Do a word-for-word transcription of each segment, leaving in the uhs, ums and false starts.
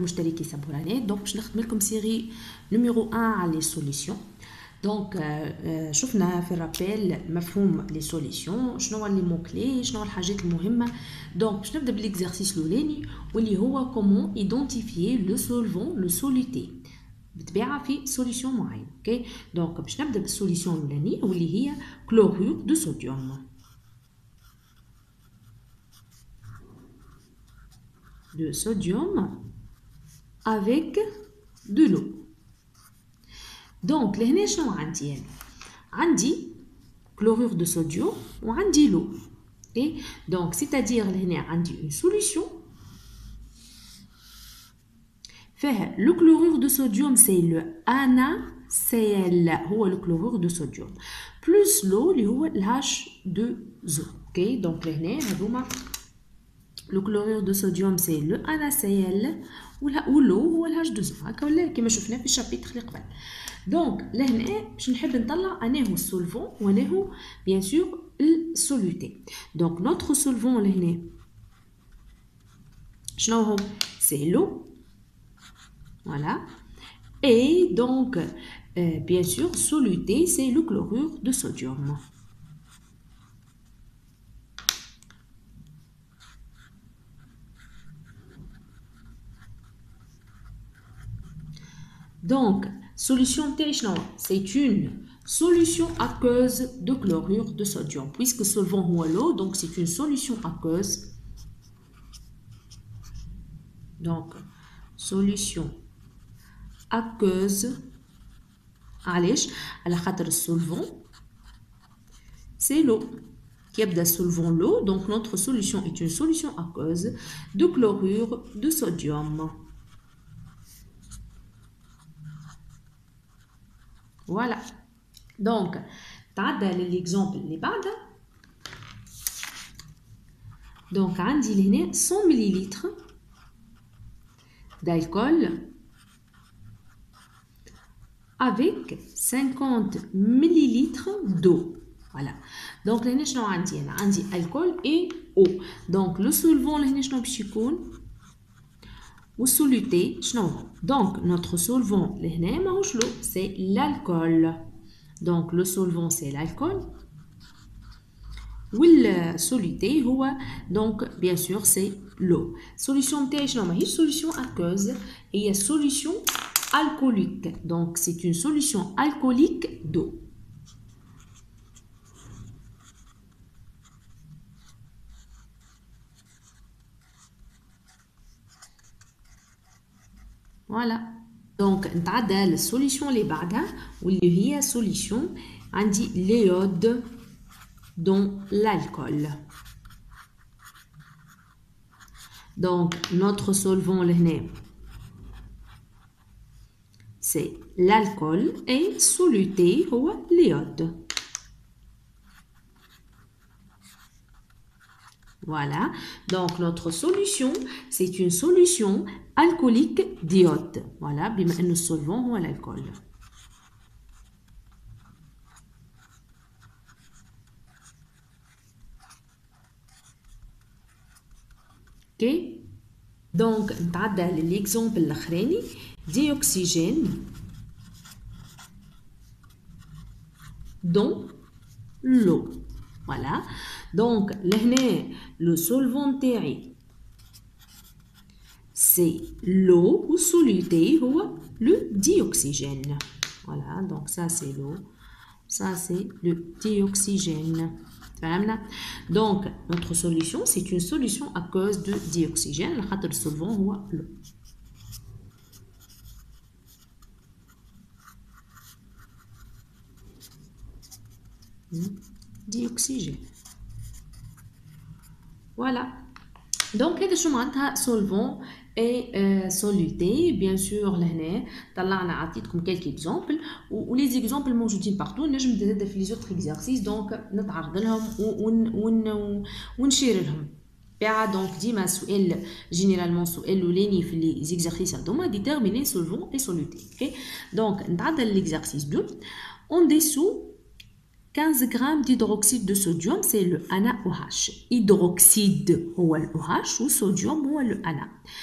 المشترك يسبوراني. دونك باش نخدم لكم سيري نيميرو واحد على لي سوليسيون. دونك شفنا في الرابيل مفهوم لي سوليسيون، شنو هو لي مو كلي، شنو الحاجات المهمه. دونك باش نبدا بالاكزرسيس الاولاني واللي هو كومون ايدونتيفيي لو سولفون لو سوليتي بالطبيعه في سوليسيون معين. اوكي دونك باش نبدا بالسوليسيون الاولانيه واللي هي كلورور دو صوديوم. de sodium avec de l'eau. Donc لهنا شنو عندي انا؟ عندي chlorure de sodium وعندي l'eau. اوكي دونك c'est-à-dire لهنا عندي une solution فيها le chlorure de sodium c'est le NaCl هو le chlorure de sodium plus l'eau اللي هو ال H deux O. اوكي دونك لهنا هذوما le chlorure de sodium c'est le NaCl و l'eau هو ال H deux O هكا ولا كيما شفنا في الشابيتر اللي قبل. دونك لهنا باش نحب نطلع انا هو السولفون وانا هو بيان سور السولوتي. دونك نوتر سولفون لهنا شنو هو؟ سي لو فوالا اي دونك بيان سور soluté c'est le chlorure de sodium. Donc, solution T, c'est une solution aqueuse de chlorure de sodium. Puisque solvant ou l'eau, donc c'est une solution aqueuse. Donc, solution aqueuse. Allez, à la khatre solvant, c'est l'eau. Qui est de solvant l'eau, donc notre solution est une solution aqueuse de chlorure de sodium. Voilà. Donc, تعدى للإكزامبل اللي بعده. Donc, عندي لهنا cent millilitres d'alcool avec cinquante millilitres d'eau. Voilà. Donc, لهنا شنو عندي أنا؟ عندي alcool et eau. Donc, le solvant لهنا شنو باش يكون؟ ou soluté شنو هو؟ donc notre solvant لهنا ماهوش l'eau c'est l'alcool. donc le solvant c'est l'alcool وال soluté هو donc bien sûr c'est l'eau. solution تاعي شنو ماهيش solution aqueuse هي solution alcoolique donc c'est une solution alcoolique d'eau. Voilà. Donc, نتعدى للسوليسيون اللي بعدها واللي هي سوليسيون عندي l'iode dans l'alcool. Donc, notre solvant لهنا c'est l'alcool et soluté هو l'iode. Voilà, donc notre solution, c'est une solution alcoolique d'iode. Voilà, بما أن السولفون هو l'alcool. Ok, donc نتعدى للإكزامبل الأخراني ديوكسيجين dans l'eau. Voilà, donc لهنا le solvant تاعي c'est l'eau ou soluté هو le dioxygène. Voilà, donc ça c'est l'eau, ça c'est le dioxygène. Donc notre solution c'est une solution aqueuse de dioxygène. Le solvant هو l'eau. dioxygène. Voilà. Donc هذا شو معناتها solvant et euh, soluté. bien sûr لهنا طلعنا عطيتكم quelques exemples و les exemples موجودين partout. نجم نزيد في les autres exercices donc نتعرض لهم ون ون ونشير لهم. بيع دونك ديما سؤال جينيرالمون سؤال الاولاني في لي زيكزارسيس هذوما ديتيرميني سولفون اي سولوتي. اوكي دونك نتعدى للإكزرسيس deux. en dessous quinze grammes d'hydroxyde de sodium, c'est le NaOH. Hydroxyde هو ال OH و sodium هو le Na.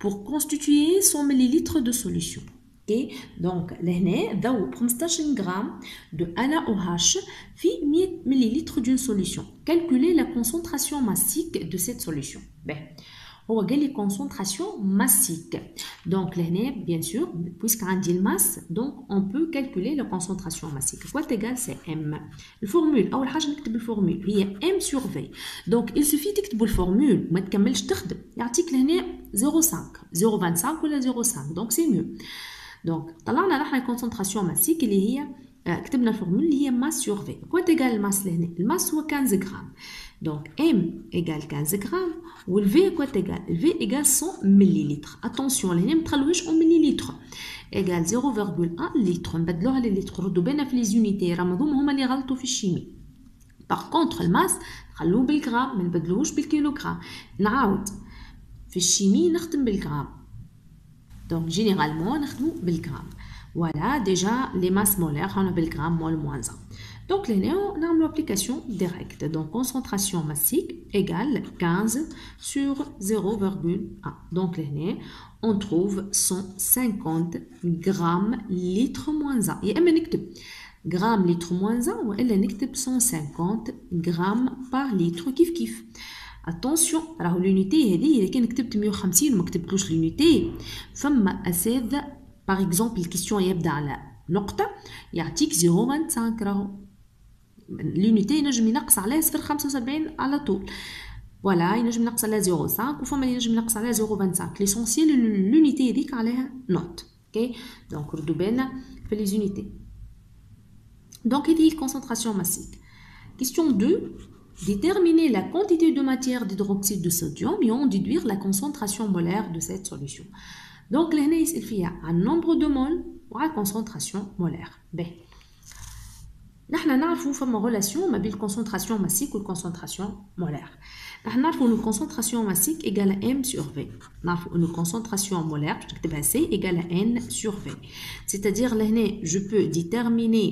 pour constituer cent millilitres de solution. Okay. Donc, لهنا ذوب خمسطاش grammes de N A O H في مية millilitres d'une solution. Calculez la concentration massique de cette solution. Ben, on va gagner concentration massique. Donc, l'année, bien sûr, puisqu'on dit le masse, donc on peut calculer la concentration massique. Quoi égal, c'est M. La formule, ou la نكتب الفورمule, هي M sur V. Donc, il suffit تكتبوا الفورمule, ما تكملش تخدم. يعطيك لهنا zéro virgule cinq, zéro virgule vingt-cinq ولا zéro virgule cinq. Donc, c'est mieux. Donc, طلعنا نحن concentration massique اللي هي كتبنا الفورمول اللي هي masse sur V. Quoi égal الماس لهنا؟ الماس هو quinze grammes. Donc, M égale quinze grammes. Ou le V, quoi égal? Le V égale cent millilitres. Attention, les ne تخلوهاش en millilitres. Égale zéro virgule un litre. نبدلوها للlitres. ردوا بالنا في les unités. راهم هما اللي غلطوا في الشيمي. Par contre, الماس نخلوه بالجرام ما نبدلوهوش بالكيلوغرام. نعاود في الشيمي نخدم بالجرام. Donc, généralement, نخدمو بالجرام. Voilà, déjà, les masses molaires, on a le gramme mol moins un. Donc, les néons, on a l'application directe. Donc, concentration massique égale quinze sur zéro virgule un. Donc, les néons, on trouve cent cinquante grammes litre moins un. Et on écrit gramme litre moins un, ou elle écrit cent cinquante grammes par litre. Kif kif. Attention, alors l'unité, elle est كان كتبت مية وخمسين وما كتبتلوش l'unité. فما أساذ par exemple الكيستيون يبدا على نقطة يعطيك zéro virgule vingt-cinq راهو l'unité ينجم ينقص على صفر خمسة وسبعين على طول. فوالا ينجم ينقص على zéro virgule cinq وفما ينجم ينقص على zéro virgule vingt-cinq. l'essentiel l'unité هذيك عليها نوت. اوكي دونك ردوا بالنا في les unités. Donc هذه concentration massique. Question deux. Déterminer la quantité de matière d'hydroxyde de sodium et en déduire la concentration molaire de cette solution. Donc, là, il y a un nombre de moles ou la concentration molaire. B. Nous avons une relation entre la concentration massique et la concentration molaire. Nous avons une concentration massique égale à M sur V. Nous avons une concentration molaire, C égale à N sur V. C'est-à-dire, là, je peux déterminer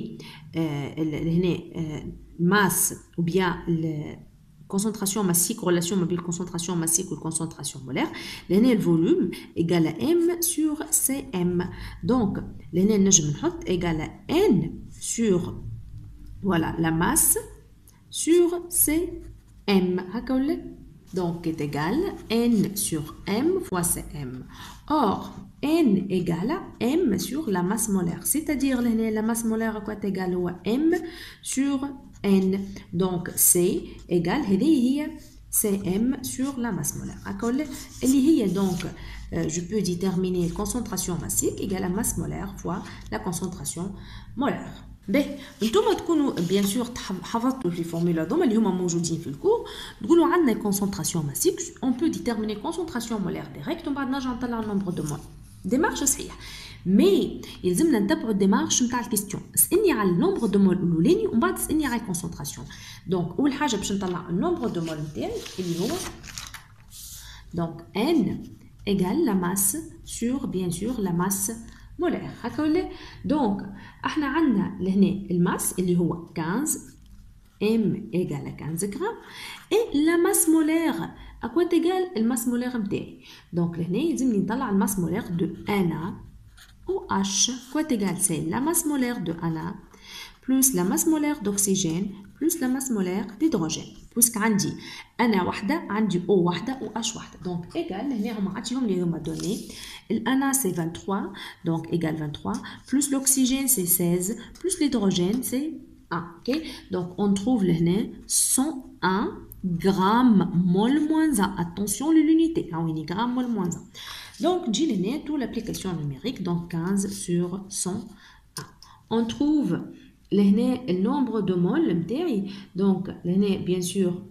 euh, masse ou bien la concentration massique, relation entre la concentration massique ou la concentration molaire, le volume égale à M sur C M. Donc, le égale à N sur voilà, la masse sur C M. Donc, est égal à N sur M fois C M. Or, N égale à M sur la masse molaire. C'est-à-dire, la masse molaire est égale à M sur N. Donc, C égale à C M sur la masse molaire. Et donc, euh, je peux déterminer la concentration massique égale à masse molaire fois la concentration molaire. باهي نتوما تكونوا بيان سور حفظتوا في الفورمولا هذوما اللي هما موجودين في الكور تقولوا عندنا كونسونطراسيون ماسيك اون بو ديتيرميني كونسونطراسيون مولير ديريكت ومن بعد نرجع نطلع النومبر دو مول ديمارش صحيح مي يلزمنا نتبعوا الديمارش نتاع الكيستيون اسالني على النومبر دو مول الاولاني ومن بعد اسالني على الكونسونطراسيون دونك اول حاجه باش نطلع النومبر دو مول نتاعي اللي هو دونك ان ايغال لا ماس سور بيان سور لا ماس molaire. Donc, احنا عندنا لهنا الماس اللي هو quinze M égale à quinze grammes et la masse molaire à quoi égale la masse molaire متاعي. Donc لهنا يلزمني نطلع الماس molaire de N A O H. Quoi égale c'est la masse molaire de N A plus la masse molaire d'oxygène plus la masse molaire d'hydrogène. Puisque عندي أنا وحدة عندي O وحدة و H وحدة. Donc égal هنا هما عطيهم لي هما دوني. N A c'est vingt-trois donc égal vingt-trois plus l'oxygène c'est seize plus l'hydrogène c'est un. Ok donc on trouve لهنا cent un grammes mol moins un. Attention l'unité. Ah oui grammes mol moins un. Donc j'ai لهنا toute l'application numérique donc quinze sur cent un. On trouve لهنا النومبر دو مول نتاعي دونك لهنا بيان سور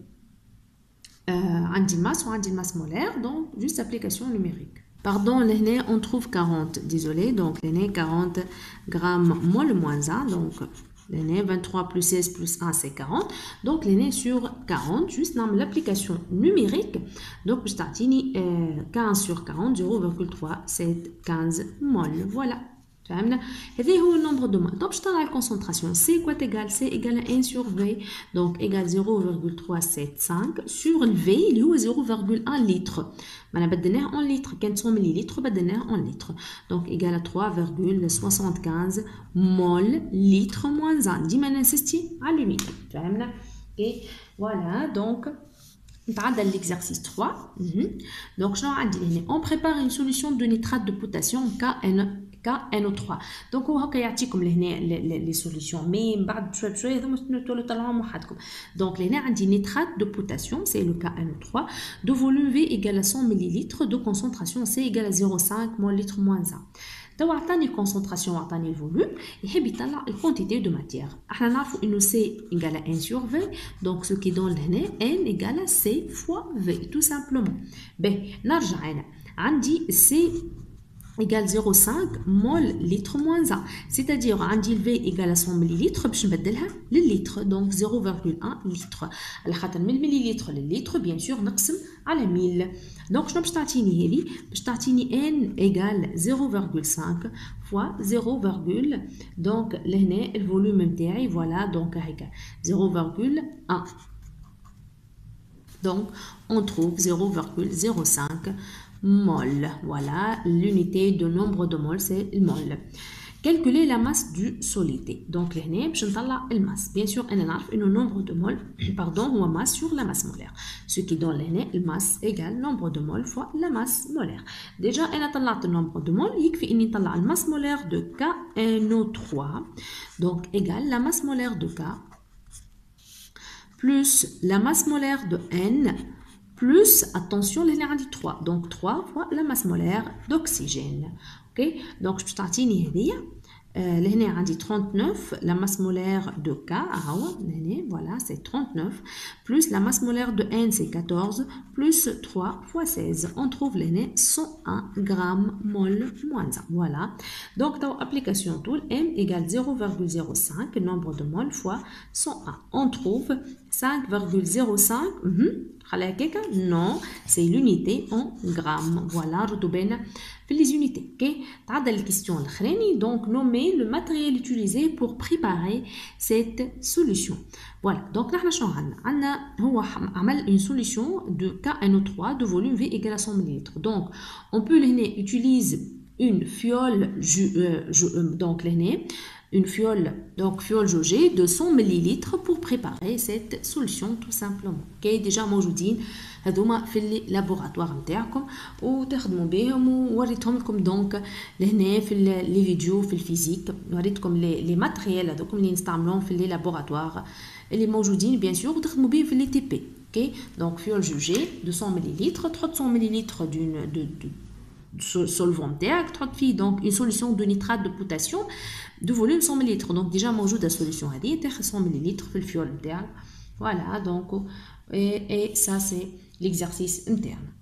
عندي الماس وعندي الماس مولير دونك جوست ابليكاسيون نوميريك. Pardon, لهنا on trouve quarante. Désolé, donc لهنا quarante grammes mol moins un. Donc لهنا vingt-trois plus seize plus un c'est quarante. Donc لهنا sur quarante, juste نعمل l'application numérique. Donc باش تعطيني quinze sur quarante, zéro virgule trois sept quinze mol. Voilà. فهمنا هذا هو النمبر دو مول. طب باش طلع الكونسنتراسيون سي كوا تيغال سي ايغال واحد sur V دونك ايغال zéro virgule trois sept cinq sur ال V اللي هو zéro virgule un litre. معناها بدلناه اون لتر، كانت مية مليلتر بدلناه اون لتر دونك ايغال trois virgule soixante-quinze مول لتر موان ان. ديما ننسيستي على لونيتي فهمنا. اوكي فوالا دونك نتعدى l'exercice trois. دونك شنو عندي هنا؟ on prépare une solution de nitrate de potassium K N O trois. دونك هو هكا يعطيكم لهنا لي سوليسيون مي من بعد بشويه بشويه هذوما تولوا طلعوهم وحدكم. دونك لهنا عندي نيترات دو بوتاسيوم سي لو K N O trois دو فوليوم V égale à cent millilitres دو concentration C égale à zéro virgule cinq مول لتر موان واحد. توا عطاني الكونسنتراسيون وعطاني الفوليوم، يحب يطلع الكونتيتي دو ماتيير. احنا نعرفوا انه سي ايغال ان sur V دونك سو كي دون لهنا ان ايغال سي فوا في تو سامبلومون. باهي نرجع انا عندي سي égale zéro virgule cinq مول لتر موان واحد، c'est-à-dire عندي ال V égale à cent millilitres باش نبدلها لللتر دونك zéro virgule un لتر على خاطر من المليلتر لللتر بيان سور نقسم على مية. دونك شنو باش تعطيني هذه؟ باش تعطيني n égale zéro virgule cinq fois zéro virgule دونك لهنا الفوليوم نتاعي فوالا دونك هكا zéro virgule un. Donc on trouve zéro virgule zéro cinq mol. Voilà, l'unité de nombre de mol, c'est le mol. Calculer la masse du solide. Donc, là, je vais la masse. Bien sûr, on a un nombre de mol, pardon, ou masse sur la masse molaire. Ce qui donne là, la masse égale nombre de mol fois la masse molaire. Déjà, on a le nombre de mol, il faut qu'on la masse molaire de K N O trois. Donc, égale la masse molaire de K plus la masse molaire de N plus, attention, les a dit trois. Donc, trois fois la masse molaire d'oxygène. Ok? Donc, je peux t'atteindre Euh, là, on a trente-neuf, la masse molaire de K, ah, voilà, c'est trente-neuf, plus la masse molaire de N, c'est quatorze, plus trois fois seize. On trouve là cent un grammes mol moins un. Voilà. Donc, dans l'application tool, M égale zéro virgule zéro cinq, nombre de mol fois cent un. On trouve cinq virgule zéro cinq. Non, c'est l'unité en grammes. Voilà, retoubena les unités. Ok, t'as la question l'autre. Donc nommer le matériel utilisé pour préparer cette solution. Voilà. Donc là, on a une solution de K N O trois de volume V égale à cent millilitres. Donc on peut utiliser une fiole euh, donc une fiole donc fiole jaugée de cent millilitres pour préparer cette solution tout simplement. Ok, déjà موجودين هذوما في اللابوراتوار نتاعكم وتخدموا بهم ووريتهم لكم دونك لهنا في لي فيديو في الفيزيك وريتكم لي لي ماتريال هذوكم اللي نستعملوهم في لي لابوراتوار اللي موجودين بيان سور وتخدموا بهم في لي تي بي. اوكي دونك فيول جوجي de cent millilitres تحط cent millilitres d'une de, de solvant تاعك تحط فيه donc une solution de nitrate de potassium de volume cent millilitres. donc déjà موجوده solution هذه تاخذ cent millilitres في الفيول نتاعك. voilà donc et, et ça c'est l'exercice interne.